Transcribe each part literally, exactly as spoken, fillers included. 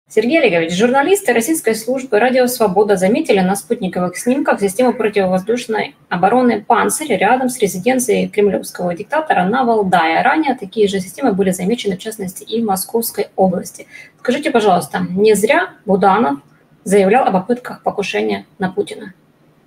Сергей Олегович, журналисты российской службы «Радио Свобода» заметили на спутниковых снимках систему противовоздушной обороны «Панцирь» рядом с резиденцией кремлевского диктатора на Валдае. Ранее такие же системы были замечены, в частности, и в Московской области. Скажите, пожалуйста, не зря Буданов заявлял о попытках покушения на Путина?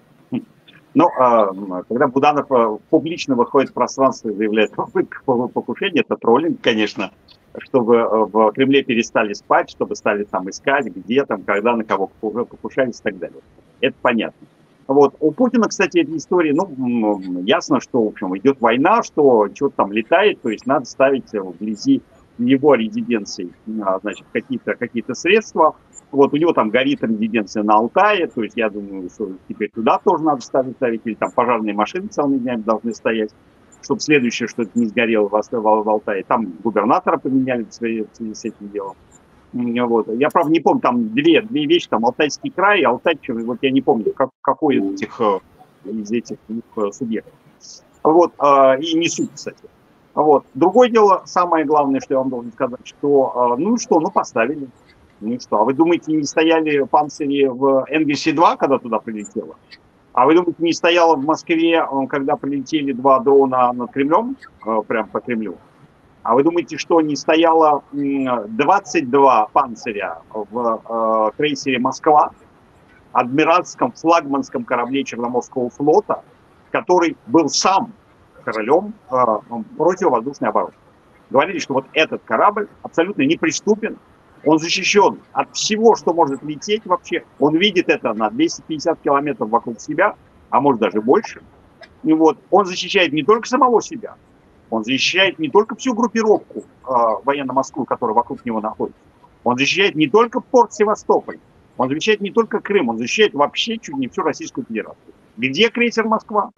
Ну, когда Буданов публично выходит в пространство и заявляет о попытках покушения, это троллинг, конечно, чтобы в Кремле перестали спать, чтобы стали там искать, где там, когда, на кого покушались и так далее. Это понятно. Вот. У Путина, кстати, эта история, ну, ясно, что, в общем, идет война, что что-то там летает, то есть надо ставить вблизи его резиденции, значит, какие-то какие-то средства. Вот у него там горит резиденция на Алтае, то есть я думаю, что теперь туда тоже надо ставить, ставить или там пожарные машины целыми днями должны стоять, чтобы следующее, что это не сгорело в, в Алтае. Там губернатора поменяли в связи с этим делом. Вот. Я, правда, не помню, там две, две вещи, там Алтайский край, Алтай, вот я не помню, как, какой из этих, из этих субъектов. Вот. И не суть, кстати. Вот. Другое дело, самое главное, что я вам должен сказать, что, ну что, ну поставили. Ну что, а вы думаете, не стояли панцири в эн би си два, когда туда прилетело? А вы думаете, не стояло в Москве, когда прилетели два дрона над Кремлем, прям по Кремлю? А вы думаете, что не стояло двадцать два панциря в крейсере «Москва», адмиральском флагманском корабле Черноморского флота, который был сам королем противовоздушной обороны? Говорили, что вот этот корабль абсолютно неприступен, он защищен от всего, что может лететь вообще. Он видит это на двести пятьдесят километров вокруг себя, а может даже больше. И вот он защищает не только самого себя, он защищает не только всю группировку э, военно-морскую, которая вокруг него находится. Он защищает не только порт Севастополь, он защищает не только Крым, он защищает вообще чуть не всю Российскую Федерацию. Где крейсер «Москва»?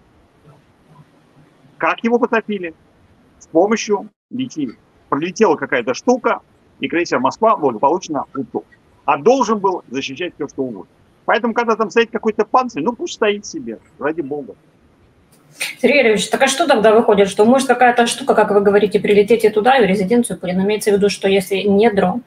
Как его потопили? С помощью летели. Пролетела какая-то штука, и крейсер «Москва» благополучно утоп. А должен был защищать все, что угодно. Поэтому, когда там стоит какой-то панцирь, ну пусть стоит себе, ради бога. Сергей Ильич, так а что тогда выходит? Что может какая-то штука, как вы говорите, прилететь и туда, и в резиденцию Путина? Имеется в виду, что если не дрон?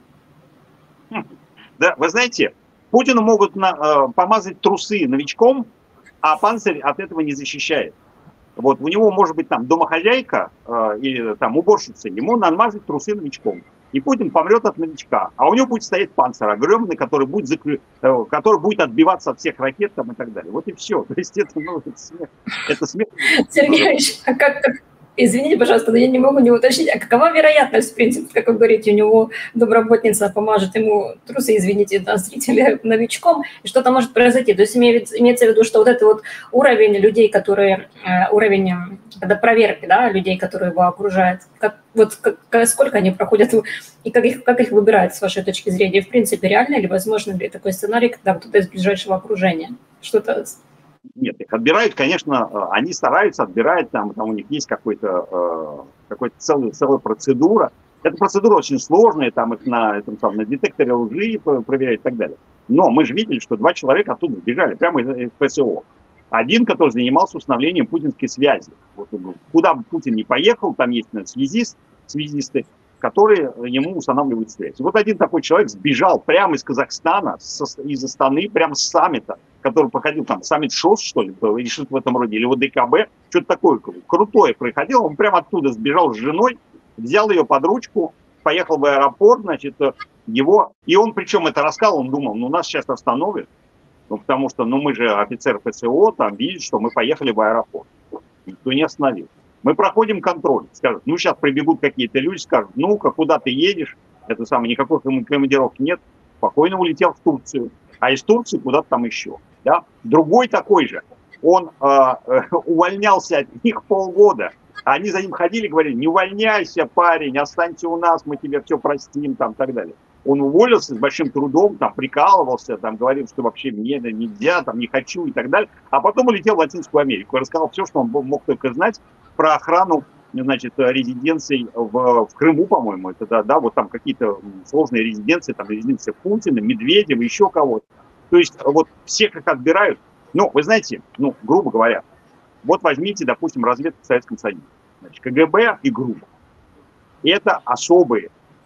Да, вы знаете, Путину могут на, э, помазать трусы новичком, а панцирь от этого не защищает. Вот у него может быть там домохозяйка э, или там уборщица, ему намазать трусы новичком. И Путин помрет от новичка, а у него будет стоять панцирь огромный, который будет, закры... который будет отбиваться от всех ракет там, и так далее. Вот и все. То есть это, ну, это смех. Это смех. Сергей Ильич, а как, как, извините, пожалуйста, но я не могу не уточнить, а какова вероятность, в принципе, как вы говорите, у него домработница помажет ему трусы, извините, да, зрители новичком, и что-то может произойти. То есть имеется в виду, что вот этот вот уровень людей, которые, уровень, когда проверки, да, людей, которые его окружают, как, вот как, сколько они проходят, и как их, как их выбирают, с вашей точки зрения, в принципе, реально или возможно ли такой сценарий, когда кто-то из ближайшего окружения что-то... Нет, их отбирают, конечно, они стараются, отбирать, там, там у них есть какой-то, какой-то целый, целая процедура. Эта процедура очень сложная, там их на, этом, там, на детекторе лжи проверяют и так далее. Но мы же видели, что два человека оттуда сбежали, прямо из ПСО. Один, который занимался установлением путинской связи. Вот, куда бы Путин не поехал, там есть связист, связисты, которые ему устанавливают связь. Вот один такой человек сбежал прямо из Казахстана, со, из Астаны, прямо с саммита, который проходил там, саммит ШОС, что ли, или что-то в этом роде, или ОДКБ, что-то такое крутое происходило. Он прямо оттуда сбежал с женой, взял ее под ручку, поехал в аэропорт, значит, его, и он, причем это рассказал, он думал, ну нас сейчас остановят, ну потому что, ну мы же офицер ПСО, там видят, что мы поехали в аэропорт. Никто не остановил. Мы проходим контроль, скажут, ну сейчас прибегут какие-то люди, скажут, ну-ка, куда ты едешь, это самое, никакой командировки нет, спокойно улетел в Турцию, а из Турции куда-то там еще. Да? Другой такой же, он э, э, увольнялся от них полгода, а они за ним ходили и говорили, не увольняйся, парень, останься у нас, мы тебе все простим, там, и так далее. Он уволился с большим трудом, там, прикалывался, там, говорил, что вообще мне нельзя, там, не хочу и так далее, а потом улетел в Латинскую Америку и рассказал все, что он мог только знать про охрану, значит, резиденций в, в Крыму, по-моему, это, да, да, вот там какие-то сложные резиденции, там, резиденция Путина, Медведева, еще кого-то. То есть вот всех их отбирают. Ну, вы знаете, ну, грубо говоря, вот возьмите, допустим, разведку в Советском Союзе. Значит, КГБ и ГРУ. И это особые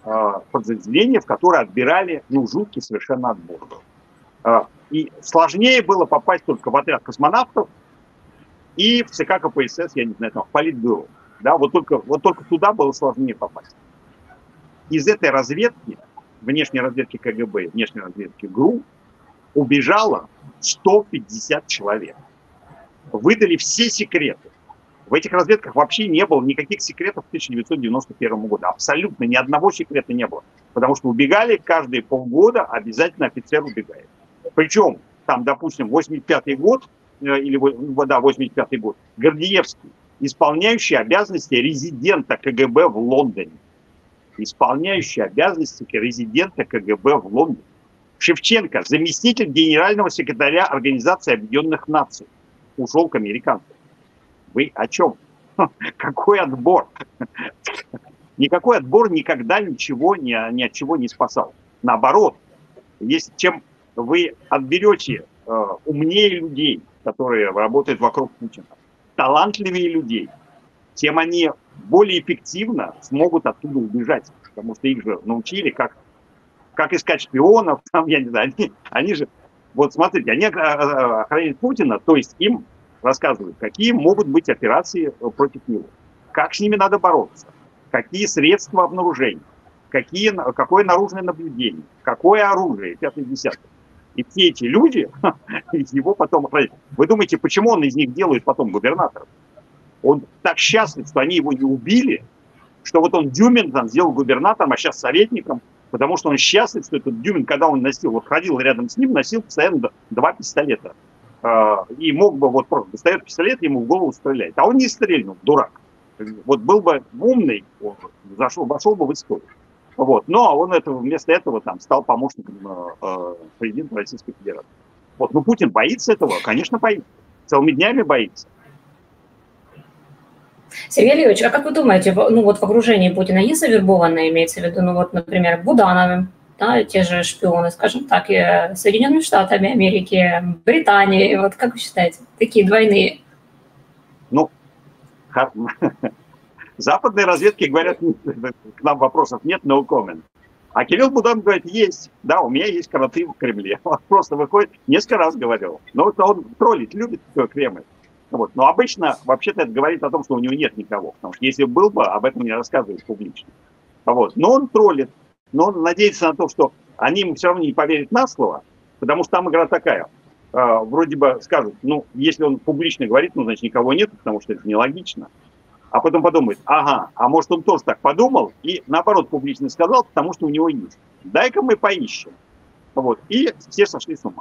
э, подразделение, в которое отбирали, ну, жуткий совершенно отбор. Э, и сложнее было попасть только в отряд космонавтов и в ЦК КПСС, я не знаю, там, в Политбюро. Да, вот только, вот только туда было сложнее попасть. Из этой разведки, внешней разведки КГБ, внешней разведки ГРУ, убежало сто пятьдесят человек. Выдали все секреты. В этих разведках вообще не было никаких секретов к тысяча девятьсот девяносто первому году. Абсолютно ни одного секрета не было. Потому что убегали каждые полгода, обязательно офицер убегает. Причем, там, допустим, восемьдесят пятый год, или, да, восемьдесят пятый год, Гордеевский, исполняющий обязанности резидента КГБ в Лондоне. Исполняющий обязанности резидента КГБ в Лондоне. Шевченко, заместитель генерального секретаря Организации Объединенных Наций, ушел к американцам. Вы о чем? Какой отбор? Никакой отбор никогда ничего ни, ни от чего не спасал. Наоборот, если чем вы отберете э, умнее людей, которые работают вокруг Путина, талантливее людей, тем они более эффективно смогут оттуда убежать. Потому что их же научили, как, как искать шпионов, там, я не знаю, они, они же, вот смотрите, они охраняют Путина, то есть им рассказывают, какие могут быть операции против него, как с ними надо бороться, какие средства обнаружения, какие, какое наружное наблюдение, какое оружие, пятое-десятое. И все эти люди его потом охраняют. Вы думаете, почему он из них делает потом губернаторов? Он так счастлив, что они его не убили, что вот он Дюмин там сделал губернатором, а сейчас советником, потому что он счастлив, что этот Дюмин, когда он носил, вот ходил рядом с ним, носил постоянно два пистолета. И мог бы вот просто достает пистолет, ему в голову стреляет. А он не стрельнул, дурак. Вот был бы умный, он зашел, вошел бы в историю. Вот. Но он это, вместо этого там стал помощником э, президента Российской Федерации. Вот. Ну, Путин боится этого, конечно, боится. Целыми днями боится. Сергей Леонидович, а как вы думаете, ну вот в окружении Путина есть завербованные, имеется в виду, ну вот, например, Будановым, да, те же шпионы, скажем так, и Соединенными Штатами Америки, Британии, вот как вы считаете, такие двойные? Ну, западные разведки говорят, к нам вопросов нет, no comment. А Кирилл Буданов говорит, есть, да, у меня есть кроты в Кремле. Он просто выходит, несколько раз говорил. Но вот он троллить любит Кремль. Вот. Но обычно, вообще-то, это говорит о том, что у него нет никого. Потому что если был бы, об этом не рассказывают публично. Вот. Но он троллит. Но он надеется на то, что они ему все равно не поверят на слово. Потому что там игра такая. Э, вроде бы скажут, ну, если он публично говорит, ну, значит, никого нет, потому что это нелогично. А потом подумает, ага, а может, он тоже так подумал и, наоборот, публично сказал, потому что у него есть. Дай-ка мы поищем. Вот. И все сошли с ума.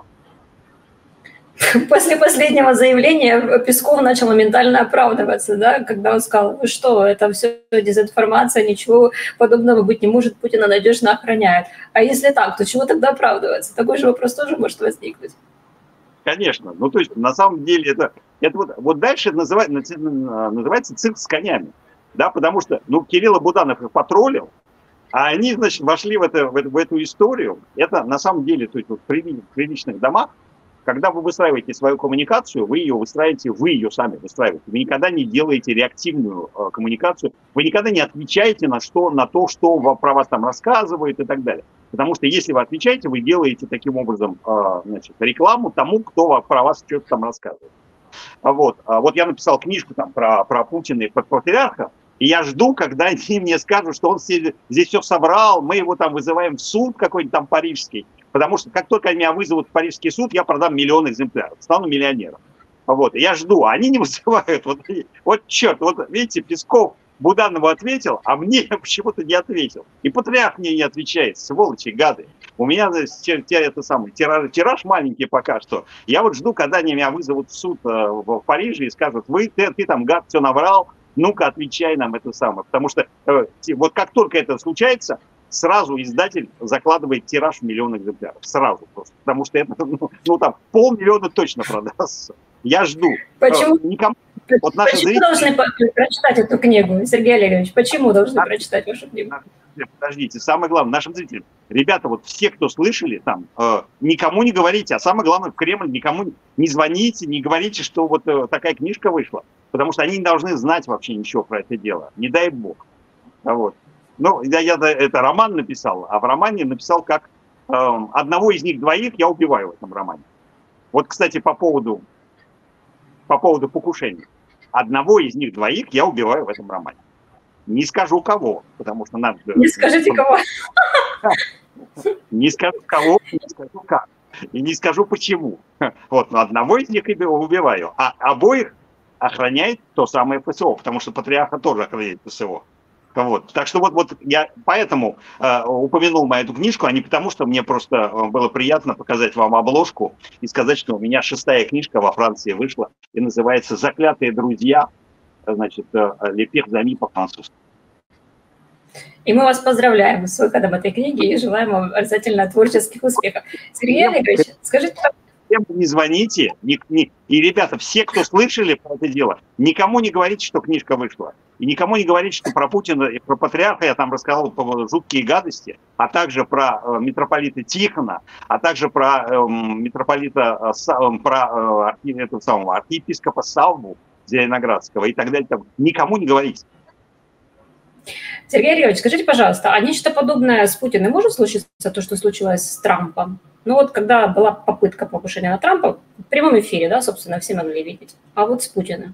После последнего заявления Песков начал моментально оправдываться, да, когда он сказал, ну что, это все дезинформация, ничего подобного быть не может, Путина надежно охраняет. А если так, то чего тогда оправдываться? Такой же вопрос тоже может возникнуть. Конечно. Ну, то есть, на самом деле, это, это вот, вот дальше называется, называется цирк с конями. Да, потому что, ну, Кирилл Буданов их потроллил, а они, значит, вошли в, это, в, эту, в эту историю. Это, на самом деле, то есть, вот, при, в приличных домах, когда вы выстраиваете свою коммуникацию, вы ее выстраиваете, вы ее сами выстраиваете. Вы никогда не делаете реактивную э, коммуникацию, вы никогда не отвечаете на, что, на то, что про вас там рассказывают и так далее. Потому что если вы отвечаете, вы делаете таким образом э, значит, рекламу тому, кто про вас что-то там рассказывает. Вот, вот я написал книжку там про, про Путина и про патриарха, и я жду, когда они мне скажут, что он здесь все соврал, мы его там вызываем в суд какой-нибудь там парижский. Потому что как только меня вызовут в парижский суд, я продам миллион экземпляров, стану миллионером. Вот, я жду, а они не вызывают. Вот, вот черт, вот видите, Песков Буданову ответил, а мне почему-то не ответил. И патриарх мне не отвечает, сволочи, гады. У меня это самый, тираж, тираж маленький пока что. Я вот жду, когда они меня вызовут в суд в Париже и скажут, вы, ты, ты там, гад, все наврал, ну-ка отвечай нам это самое. Потому что вот как только это случается, сразу издатель закладывает тираж в миллион экземпляров. Сразу просто. Потому что это, ну, ну там, полмиллиона точно продастся. Я жду. Почему, Никому, вот почему зрители... должны прочитать эту книгу, Сергей Олегович? Почему должны а, прочитать вашу книгу? Подождите, самое главное, нашим зрителям. Ребята, вот все, кто слышали, там, э, никому не говорите, а самое главное, в Кремль никому не звоните, не говорите, что вот э, такая книжка вышла. Потому что они не должны знать вообще ничего про это дело. Не дай бог. Вот. Ну, я, я это роман написал, а в романе написал, как э, одного из них двоих я убиваю в этом романе. Вот, кстати, по поводу, по поводу покушения. Одного из них двоих я убиваю в этом романе. Не скажу кого, потому что надо... Не скажите кого. Не скажу кого, не скажу как. И не скажу почему. Вот, но одного из них убиваю, а обоих охраняет то самое ПСО, потому что патриарха тоже охраняет ПСО. Вот. Так что вот, вот я поэтому э, упомянул мою эту книжку, а не потому, что мне просто было приятно показать вам обложку и сказать, что у меня шестая книжка во Франции вышла и называется «Заклятые друзья», значит, «Les pires amis» по-французски. И мы вас поздравляем с выходом этой книги и желаем вам обязательно творческих успехов. Сергей Олегович, скажите... Всем не звоните, не, не, и, ребята, все, кто слышали про это дело, никому не говорите, что книжка вышла. И никому не говорите, что про Путина и про патриарха я там рассказал жуткие гадости, а также про э, митрополита Тихона, а также про э, митрополита, э, про э, этого самого архиепископа Савву Зеленоградского и так далее. Там, никому не говорите. Сергей Олегович, скажите, пожалуйста, а нечто подобное с Путиным может случиться, то, что случилось с Трампом? Ну вот, когда была попытка покушения на Трампа, в прямом эфире, да, собственно, все могли видеть. А вот с Путиным?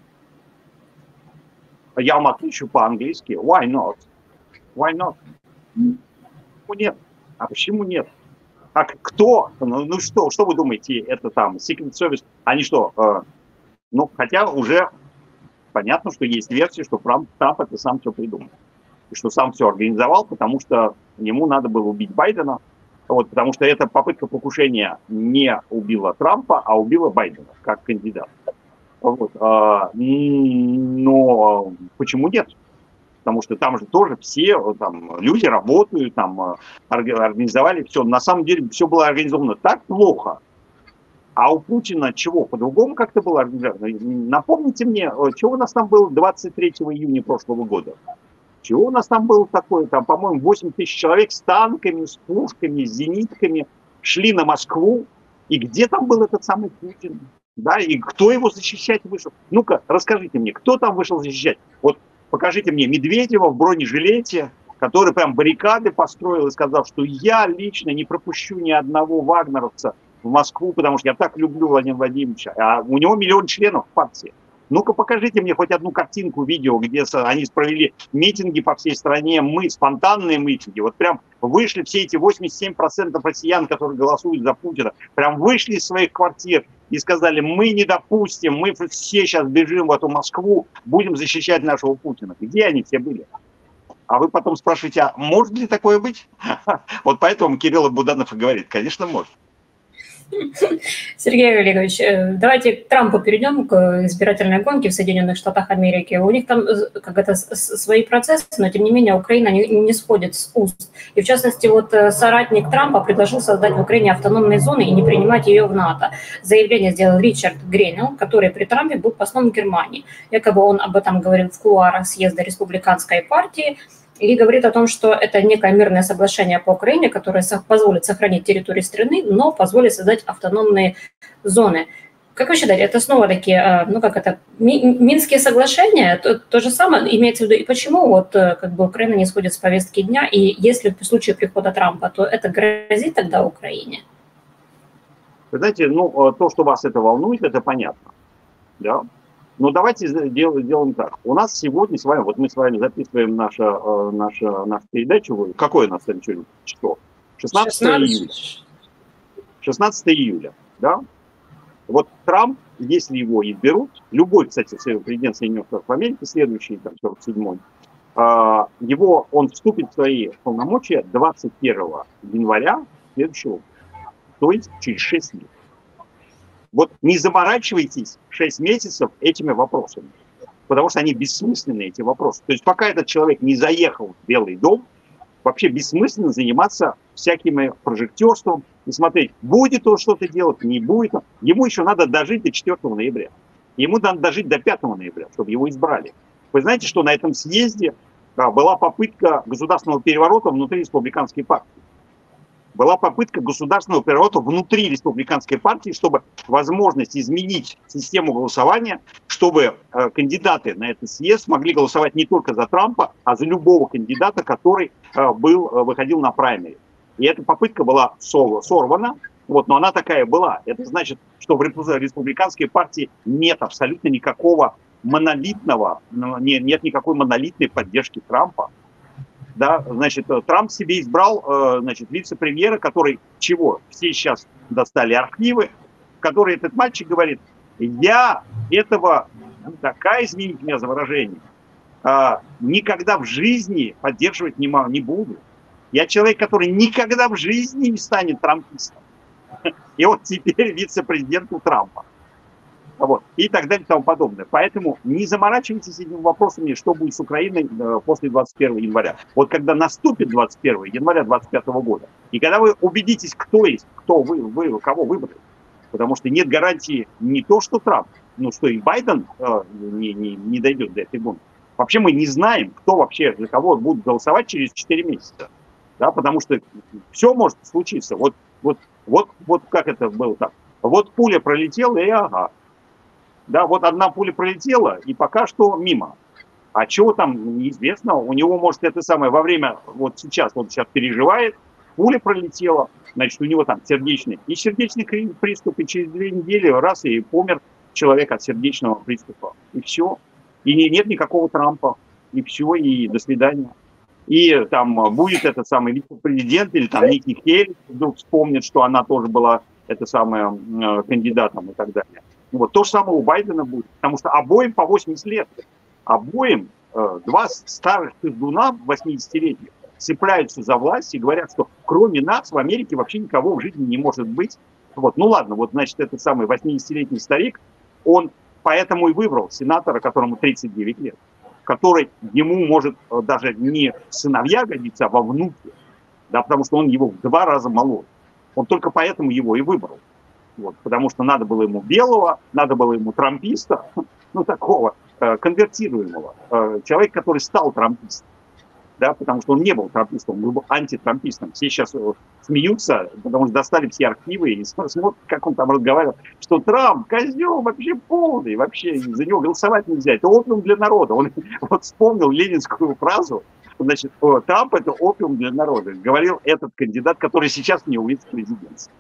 Я вам отвечу по-английски. Why not? Why not? Почему нет? А почему нет? А кто? Ну, ну что, что вы думаете, это там Secret Service? Они что? Э, ну, хотя уже понятно, что есть версия, что Трамп, Трамп это сам все придумал. И что сам все организовал, потому что ему надо было убить Байдена. Вот, потому что эта попытка покушения не убила Трампа, а убила Байдена как кандидата. Вот, а, но почему нет? Потому что там же тоже все там, люди работают, там организовали все. На самом деле все было организовано так плохо. А у Путина чего? По-другому как-то было организовано. Напомните мне, чего у нас там было двадцать третьего июня прошлого года? Чего у нас там было такое? Там, по-моему, восемь тысяч человек с танками, с пушками, с зенитками шли на Москву. И где там был этот самый Путин? Да, и кто его защищать вышел? Ну-ка, расскажите мне, кто там вышел защищать? Вот покажите мне Медведева в бронежилете, который прям баррикады построил и сказал, что я лично не пропущу ни одного вагнеровца в Москву, потому что я так люблю Владимира Владимировича. А у него миллион членов в партии. Ну-ка покажите мне хоть одну картинку, видео, где они провели митинги по всей стране, мы, спонтанные митинги, вот прям вышли все эти восемьдесят семь процентов россиян, которые голосуют за Путина, прям вышли из своих квартир и сказали, мы не допустим, мы все сейчас бежим в эту Москву, будем защищать нашего Путина. Где они все были? А вы потом спрашиваете, а может ли такое быть? Вот поэтому Кирилл Буданов и говорит, конечно, может. Сергей Олегович, давайте к Трампу перейдем, к избирательной гонке в Соединенных Штатах Америки. У них там как это свои процессы, но тем не менее Украина не, не сходит с уст. И в частности, вот соратник Трампа предложил создать в Украине автономные зоны и не принимать ее в НАТО. Заявление сделал Ричард Гренелл, который при Трампе был послом в Германии. Якобы он об этом говорил в кулуарах съезда республиканской партии. И говорит о том, что это некое мирное соглашение по Украине, которое позволит сохранить территорию страны, но позволит создать автономные зоны. Как вы считаете, это снова такие, ну как это, Минские соглашения, то, то же самое имеется в виду? И почему вот как бы Украина не сходит с повестки дня? И если в случае прихода Трампа, то это грозит тогда Украине? Вы знаете, ну то, что вас это волнует, это понятно, да. Но давайте сделаем, сделаем так. У нас сегодня с вами, вот мы с вами записываем нашу, нашу, нашу передачу. Какое у нас сегодня число? шестнадцатое июля. шестнадцатое июля, да? Вот Трамп, если его изберут, любой, кстати, президент Соединенных Штатов Америки, следующий, там, сорок седьмой, его, он вступит в свои полномочия двадцать первого января следующего года, то есть через шесть лет. Вот не заморачивайтесь шесть месяцев этими вопросами, потому что они бессмысленные, эти вопросы. То есть пока этот человек не заехал в Белый дом, вообще бессмысленно заниматься всяким прожектерством и смотреть, будет он что-то делать, не будет. Ему еще надо дожить до четвёртого ноября. Ему надо дожить до пятого ноября, чтобы его избрали. Вы знаете, что на этом съезде да, была попытка государственного переворота внутри республиканской партии. Была попытка государственного переворота внутри республиканской партии, чтобы возможность изменить систему голосования, чтобы чтобы кандидаты на этот съезд могли голосовать не только за Трампа, а за любого кандидата, который был, выходил на праймери. И эта попытка была сорвана, вот, но она такая была. Это значит, что в республиканской партии нет абсолютно никакого монолитного, нет никакой монолитной поддержки Трампа. Да, значит, Трамп себе избрал, значит, вице-премьера, который чего? Все сейчас достали архивы, в которые этот мальчик говорит: я этого, такая, извините меня за выражение, никогда в жизни поддерживать не, не буду. Я человек, который никогда в жизни не станет трампистом. И вот теперь вице-президент у Трампа. Вот. И так далее и тому подобное. Поэтому не заморачивайтесь этими вопросами, что будет с Украиной после двадцать первого января. Вот когда наступит двадцать первого января двадцать пятого года, и когда вы убедитесь, кто есть, кто вы, вы кого выбрали, потому что нет гарантии не то, что Трамп, но что и Байден э, не, не, не дойдет до этой гонки. Вообще мы не знаем, кто вообще за кого будет голосовать через четыре месяца. Да, потому что все может случиться. Вот, вот, вот, вот как это было так. Вот пуля пролетела, и ага. Да, вот одна пуля пролетела, и пока что мимо. А чего там, неизвестно. У него, может, это самое, во время, вот сейчас, он сейчас переживает, пуля пролетела, значит, у него там сердечный, и сердечный приступ, и через две недели раз, и помер человек от сердечного приступа. И все. И нет никакого Трампа. И все, и до свидания. И там будет этот самый вице-президент, или там Ники Хейли вдруг вспомнит, что она тоже была это самое, кандидатом и так далее. Вот то же самое у Байдена будет, потому что обоим по восемьдесят лет, обоим э, два старых пиздуна восьмидесятилетних цепляются за власть и говорят, что кроме нас в Америке вообще никого в жизни не может быть. Вот, ну ладно, вот значит этот самый восьмидесятилетний старик, он поэтому и выбрал сенатора, которому тридцать девять лет, который ему может даже не сыновья годиться, а во внуки, да, потому что он его в два раза моложе. Он только поэтому его и выбрал. Вот, потому что надо было ему белого, надо было ему трамписта, ну такого э, конвертируемого, э, человека, который стал трампистом, да, потому что он не был трампистом, он был антитрампистом. Все сейчас э, смеются, потому что достали все архивы и смотрят, как он там разговаривал, что Трамп козел вообще полный, вообще за него голосовать нельзя, это опиум для народа. Он вот вспомнил ленинскую фразу, значит, Трамп это опиум для народа, говорил этот кандидат, который сейчас не увидит президентство.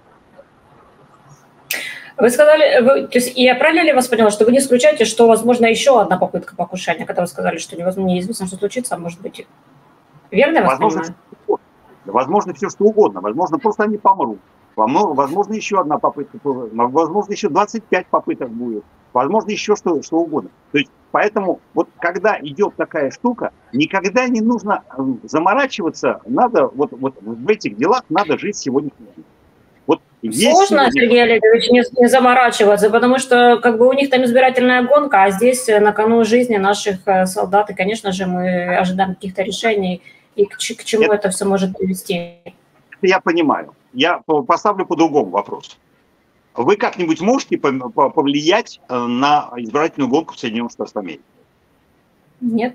Вы сказали, вы, то есть я правильно ли вас поняла, что вы не исключаете, что возможно еще одна попытка покушения, когда вы сказали, что невозможно, неизвестно, что случится, а может быть, верно я вас возможно, понимаю? Возможно, все что угодно, возможно, просто они помрут, возможно, еще одна попытка, возможно, еще двадцать пять попыток будет, возможно, еще что, что угодно. То есть, поэтому, вот когда идет такая штука, никогда не нужно заморачиваться, надо, вот, вот в этих делах надо жить сегодняшним днем. Вот сложно, сегодня... Сергей Олегович, не, не заморачиваться, потому что как бы у них там избирательная гонка, а здесь на кону жизни наших солдат, и, конечно же, мы ожидаем каких-то решений, и к, к чему это, это все может привести. Я понимаю. Я поставлю по другому вопросу. Вы как-нибудь можете повлиять на избирательную гонку в Соединенных Штатах Америки? Нет.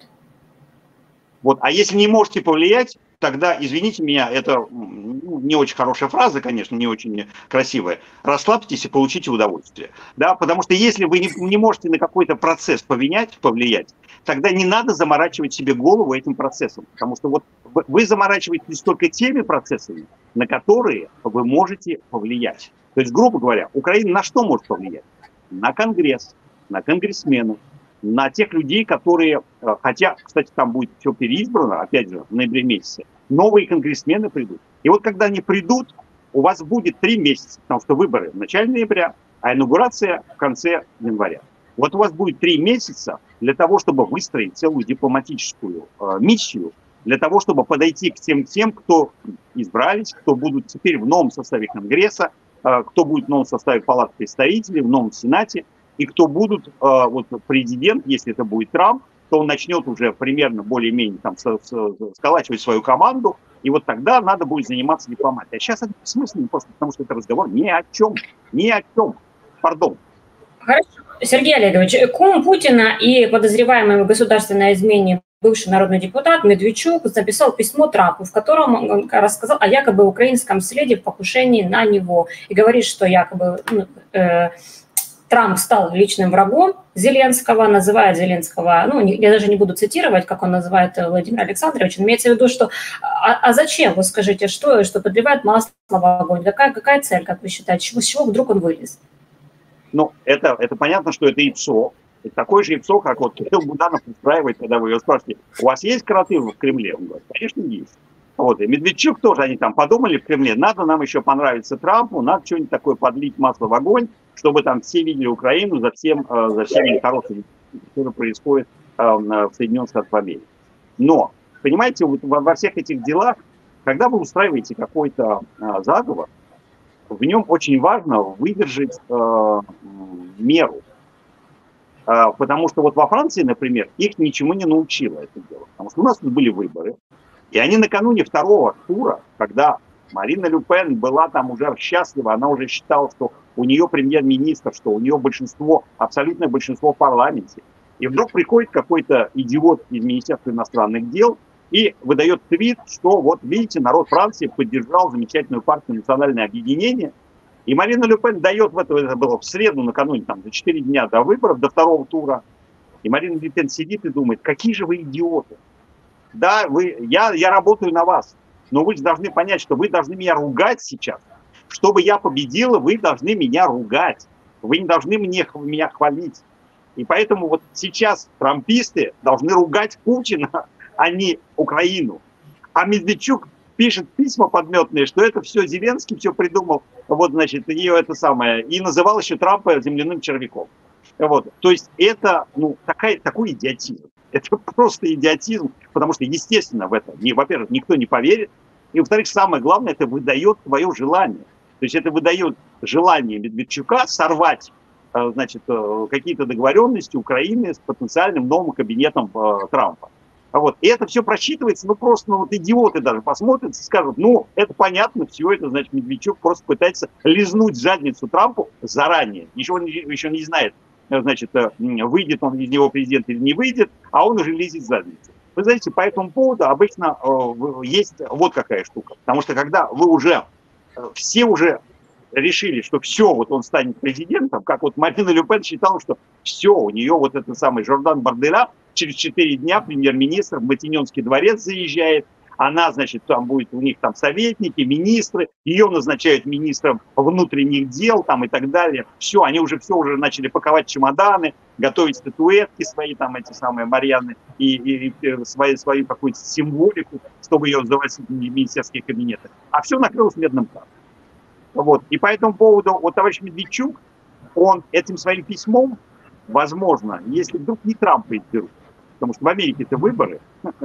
Вот, а если не можете повлиять, тогда, извините меня, это ну, не очень хорошая фраза, конечно, не очень красивая. Расслабьтесь и получите удовольствие. Да? Потому что если вы не, не можете на какой-то процесс повлиять, повлиять, тогда не надо заморачивать себе голову этим процессом. Потому что вот вы заморачиваетесь только теми процессами, на которые вы можете повлиять. То есть, грубо говоря, Украина на что может повлиять? На Конгресс, на конгрессменов, на тех людей, которые, хотя, кстати, там будет все переизбрано, опять же, в ноябре месяце, новые конгрессмены придут. И вот когда они придут, у вас будет три месяца, потому что выборы в начале ноября, а инаугурация в конце января. Вот у вас будет три месяца для того, чтобы выстроить целую дипломатическую э, миссию, для того, чтобы подойти к тем тем, кто избрались, кто будут теперь в новом составе Конгресса, э, кто будет в новом составе Палаты представителей, в новом Сенате, и кто будут, э, вот президент, если это будет Трамп, то он начнет уже примерно более-менее там сколачивать свою команду, и вот тогда надо будет заниматься дипломатией. А сейчас это бессмысленно, просто потому что это разговор ни о чем, ни о чем. Пардон. Хорошо. Сергей Олегович, кум Путина и подозреваемый в государственной измене бывший народный депутат Медведчук написал письмо Трампу, в котором он рассказал о якобы украинском следе в покушении на него. И говорит, что якобы ну, э, Трамп стал личным врагом Зеленского, называет Зеленского, ну, я даже не буду цитировать, как он называет Владимира Александровича, имеется в виду, что а, а зачем, вы скажите, что, что подливает масло в огонь, какая, какая цель, как вы считаете, с чего, с чего вдруг он вылез? Ну, это, это понятно, что это ИПСО, это такое же ИПСО, как вот Кирилл Буданов устраивает, когда вы его спрашиваете, у вас есть кроты в Кремле? Он говорит, конечно, есть. Вот, и Медведчук тоже, они там подумали в Кремле, надо нам еще понравиться Трампу, надо что-нибудь такое подлить масло в огонь, чтобы там все видели Украину за всем, за всеми хорошими, что происходит в Соединенных Штатах Америки. Но, понимаете, вот во всех этих делах, когда вы устраиваете какой-то заговор, в нем очень важно выдержать э, меру. Э, потому что вот во Франции, например, их ничему не научило это дело. Потому что у нас тут были выборы. И они накануне второго тура, когда Марина Ле Пен была там уже счастлива, она уже считала, что у нее премьер-министр, что у нее большинство, абсолютное большинство в парламенте. И вдруг приходит какой-то идиот из Министерства иностранных дел и выдает твит, что вот видите, народ Франции поддержал замечательную партию «Национальное объединение». И Марина Ле Пен дает в это, это было в среду накануне, там, за четыре дня до выборов, до второго тура. И Марина Ле Пен сидит и думает, какие же вы идиоты. Да, вы, я, я работаю на вас, но вы же должны понять, что вы должны меня ругать сейчас. Чтобы я победила, вы должны меня ругать. Вы не должны мне, меня хвалить. И поэтому вот сейчас трамписты должны ругать Путина, а не Украину. А Медведчук пишет письма подметные, что это все Зеленский все придумал, вот, значит, ее это самое, и называл еще Трампа земляным червяком. Вот. То есть это, ну, такая, такой идиотизм. Это просто идиотизм, потому что, естественно, в это, не, во-первых, никто не поверит, и, во-вторых, самое главное, это выдает твое желание. То есть это выдает желание Медведчука сорвать, значит, какие-то договоренности Украины с потенциальным новым кабинетом Трампа. Вот. И это все просчитывается, ну просто ну, вот идиоты даже посмотрят и скажут, ну это понятно, все это, значит, Медведчук просто пытается лизнуть задницу Трампу заранее. Еще он еще не знает, значит, выйдет он из него президент или не выйдет, а он уже лезет задницу. Вы знаете, по этому поводу обычно э, есть вот какая штука. Потому что когда вы уже, э, все уже решили, что все, вот он станет президентом, как вот Марина Ле Пен считала, что все, у нее вот этот самый Жордан Барделя через четыре дня премьер-министр в Матиньонский дворец заезжает, она, значит, там будет у них там советники, министры, ее назначают министром внутренних дел там и так далее. Все, они уже все уже начали паковать чемоданы, готовить статуэтки свои, там эти самые Марьяны, и, и, и свою, свою какую-то символику, чтобы ее сдавать в министерские кабинеты. А все накрылось медным тазом. Вот. И по этому поводу, вот товарищ Медведчук, он этим своим письмом, возможно, если вдруг не Трампа изберут, потому что в Америке это выборы,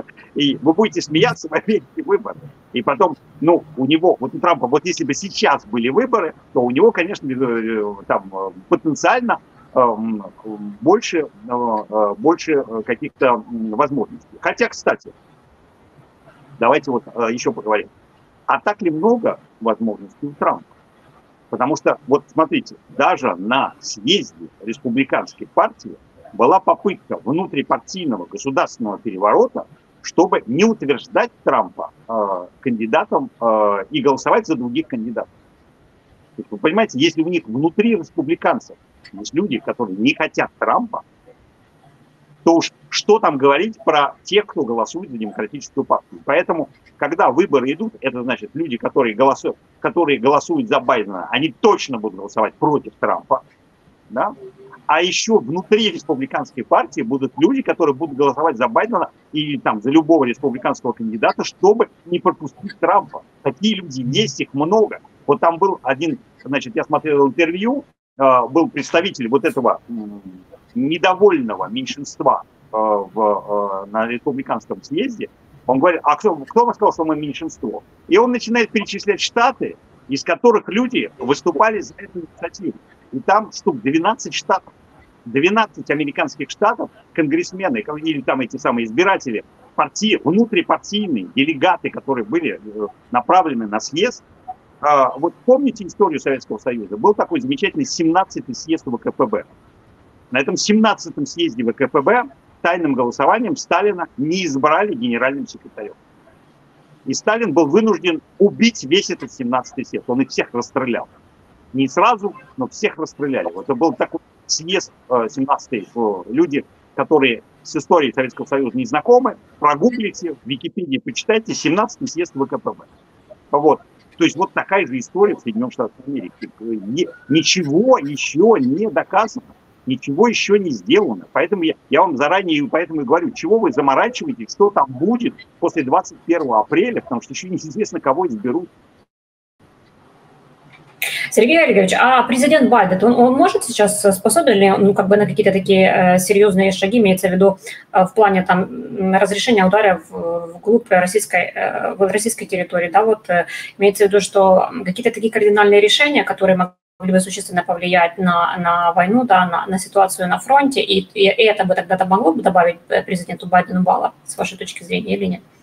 и вы будете смеяться, в Америке выборы. И потом, ну, у него, вот у Трампа, вот если бы сейчас были выборы, то у него, конечно, там потенциально больше, больше каких-то возможностей. Хотя, кстати, давайте вот еще поговорим. А так ли много возможностей у Трампа? Потому что, вот смотрите, даже на съезде республиканской партии была попытка внутрипартийного государственного переворота, чтобы не утверждать Трампа э, кандидатом э, и голосовать за других кандидатов. То есть, вы понимаете, если у них внутри республиканцев есть люди, которые не хотят Трампа, то уж что там говорить про тех, кто голосует за демократическую партию. Поэтому, когда выборы идут, это значит, люди, которые голосуют, которые голосуют за Байдена, они точно будут голосовать против Трампа. Да? А еще внутри республиканской партии будут люди, которые будут голосовать за Байдена или там, за любого республиканского кандидата, чтобы не пропустить Трампа. Такие люди есть, их много. Вот там был один, значит, я смотрел интервью, был представитель вот этого недовольного меньшинства в, на республиканском съезде. Он говорит, а кто, кто вам сказал, что мы меньшинство? И он начинает перечислять штаты, из которых люди выступали за эту инициативу. И там штук двенадцать штатов. двенадцать американских штатов, конгрессмены или там эти самые избиратели, партии, внутрипартийные делегаты, которые были направлены на съезд. Вот помните историю Советского Союза? Был такой замечательный семнадцатый съезд ВКПБ. На этом семнадцатом съезде ВКПБ тайным голосованием Сталина не избрали генеральным секретарем. И Сталин был вынужден убить весь этот семнадцатый съезд. Он их всех расстрелял. Не сразу, но всех расстреляли. Вот это был такой съезд семнадцатый, люди, которые с историей Советского Союза не знакомы, прогуглите, в Википедии почитайте, семнадцатый съезд ВКПБ. Вот. То есть вот такая же история в Соединенных Штатах Америки. Ничего еще не доказано, ничего еще не сделано. Поэтому я, я вам заранее поэтому и говорю, чего вы заморачиваетесь, что там будет после двадцать первого апреля, потому что еще неизвестно, кого изберут. Сергей Олегович, а президент Байден, он, он может сейчас, способен ли ну, как бы на какие-то такие э, серьезные шаги, имеется в виду э, в плане там, разрешения удара в, вглубь российской, э, в российской территории, да, вот э, имеется в виду, что какие-то такие кардинальные решения, которые могли бы существенно повлиять на, на войну, да, на, на ситуацию на фронте, и, и это бы тогда могло бы добавить президенту Байдену балла, с вашей точки зрения, или нет?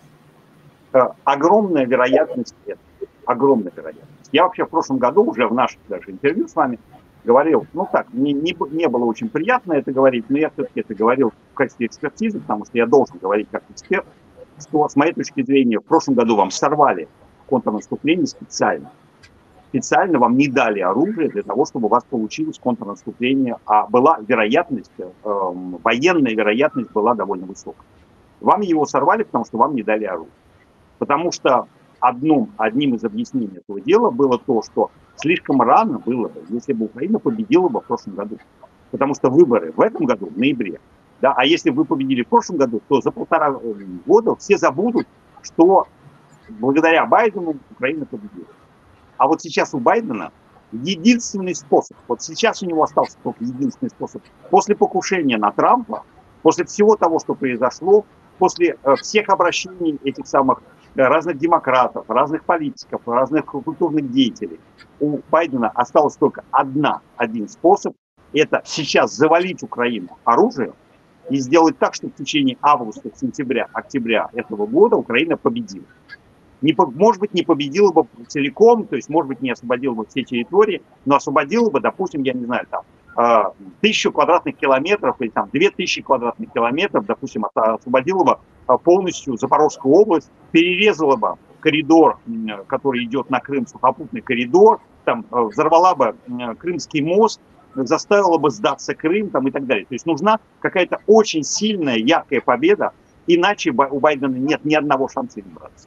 Огромная вероятность нет. Огромная вероятность. Я вообще в прошлом году уже в нашем даже интервью с вами говорил, ну так, мне не, не было очень приятно это говорить, но я все-таки это говорил в качестве экспертизы, потому что я должен говорить как эксперт, что с моей точки зрения в прошлом году вам сорвали контрнаступление специально. Специально вам не дали оружие для того, чтобы у вас получилось контрнаступление, а была вероятность, э, военная вероятность была довольно высокая. Вам его сорвали, потому что вам не дали оружие. Потому что Одним, одним из объяснений этого дела было то, что слишком рано было бы, если бы Украина победила бы в прошлом году. Потому что выборы в этом году, в ноябре, да, а если бы вы победили в прошлом году, то за полтора года все забудут, что благодаря Байдену Украина победила. А вот сейчас у Байдена единственный способ, вот сейчас у него остался только единственный способ, после покушения на Трампа, после всего того, что произошло, после э, всех обращений этих самых разных демократов, разных политиков, разных культурных деятелей, у Байдена осталось только одна, один способ. Это сейчас завалить Украину оружием и сделать так, чтобы в течение августа, сентября, октября этого года Украина победила. Не, может быть, не победила бы целиком, то есть, может быть, не освободила бы все территории, но освободила бы, допустим, я не знаю, там, тысячу квадратных километров или там две тысячи квадратных километров, допустим, освободила бы полностью Запорожскую область, перерезала бы коридор, который идет на Крым, сухопутный коридор, там, взорвала бы Крымский мост, заставила бы сдаться Крым там, и так далее. То есть нужна какая-то очень сильная, яркая победа, иначе у Байдена нет ни одного шанса избраться.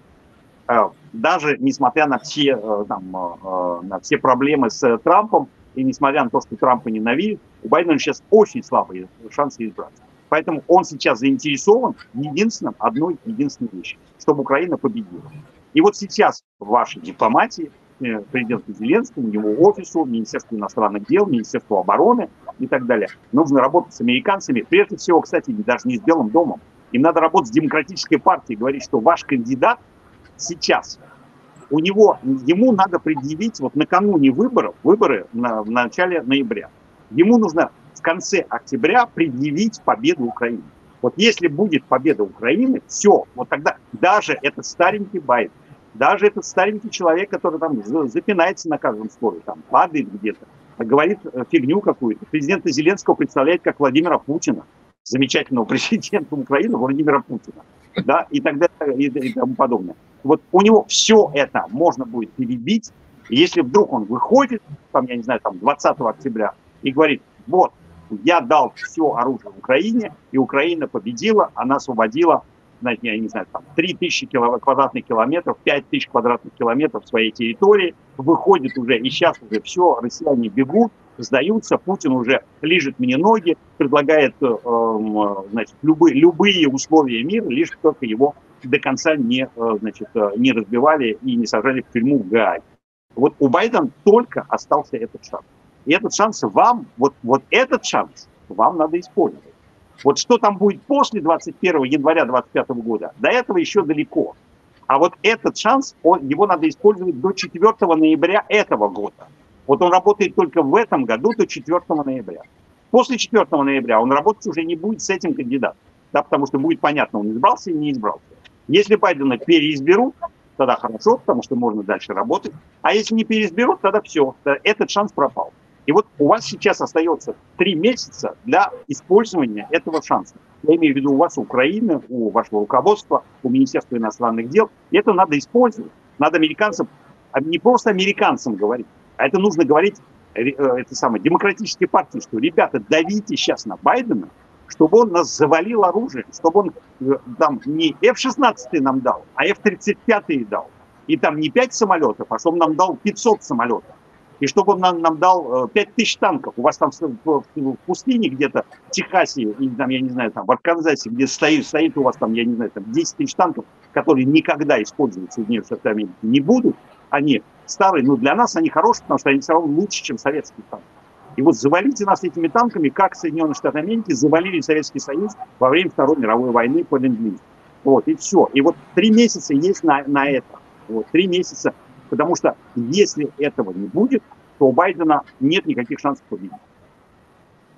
Даже несмотря на все, там, на все проблемы с Трампом, и несмотря на то, что Трампа ненавидит, у Байдена сейчас очень слабые шансы избраться. Поэтому он сейчас заинтересован в единственном, одной единственной вещи, чтобы Украина победила. И вот сейчас в вашей дипломатии, президенту Зеленскому, его офису, Министерству иностранных дел, Министерству обороны и так далее, нужно работать с американцами, прежде всего, кстати, даже не с Белым домом. Им надо работать с Демократической партией, говорить, что ваш кандидат сейчас, у него, ему надо предъявить, вот накануне выборов, выборы на, в начале ноября, ему нужно в конце октября предъявить победу Украины. Вот если будет победа Украины, все, вот тогда даже этот старенький Байден, даже этот старенький человек, который там запинается на каждом слове, там падает где-то, говорит фигню какую-то, президента Зеленского представляет как Владимира Путина, замечательного президента Украины Владимира Путина, да, и так далее, и, и тому подобное. Вот у него все это можно будет перебить, и если вдруг он выходит, там, я не знаю, там двадцатого октября, и говорит, вот, я дал все оружие Украине, и Украина победила, она освободила, знаете, я не знаю, там три тысячи квадратных километров, пять тысяч квадратных километров своей территории, выходит уже, и сейчас уже все, россияне бегут, сдаются, Путин уже лижет мне ноги, предлагает э, значит, любые, любые условия мира, лишь только его до конца не, э, значит, не разбивали и не сажали в тюрьму в Гааге. Вот у Байдена только остался этот шанс. И этот шанс вам, вот, вот этот шанс вам надо использовать. Вот что там будет после двадцать первого января двадцать пятого года, до этого еще далеко. А вот этот шанс, он, его надо использовать до четвёртого ноября этого года. Вот он работает только в этом году до четвёртого ноября. После четвёртого ноября он работать уже не будет с этим кандидатом, да, потому что будет понятно, он избрался или не избрался. Если Байдена переизберут, тогда хорошо, потому что можно дальше работать. А если не переизберут, тогда все, тогда этот шанс пропал. И вот у вас сейчас остается три месяца для использования этого шанса. Я имею в виду у вас, у Украины, у вашего руководства, у Министерства иностранных дел. И это надо использовать. Надо американцам, не просто американцам говорить, а это нужно говорить это самое, демократической партии, что, ребята, давите сейчас на Байдена, чтобы он нас завалил оружием, чтобы он там не эф шестнадцать нам дал, а эф тридцать пять дал. И там не пять самолетов, а чтобы он нам дал пятьсот самолетов. И чтобы он нам, нам дал пять тысяч танков. У вас там в, в, в пустыне где-то, в Техасе, или там, я не знаю, там в Арканзасе, где стоит, стоит у вас там, я не знаю, там десять тысяч танков, которые никогда использоваться в Соединенных Штатах Америки не будут. Они старые, но для нас они хорошие, потому что они все равно лучше, чем советские танки. И вот завалите нас этими танками, как Соединенные Штаты Америки завалили Советский Союз во время Второй мировой войны по Ленд-Лизу. Вот, и все. И вот три месяца есть на, на это. Вот, три месяца. Потому что если этого не будет, то у Байдена нет никаких шансов победить.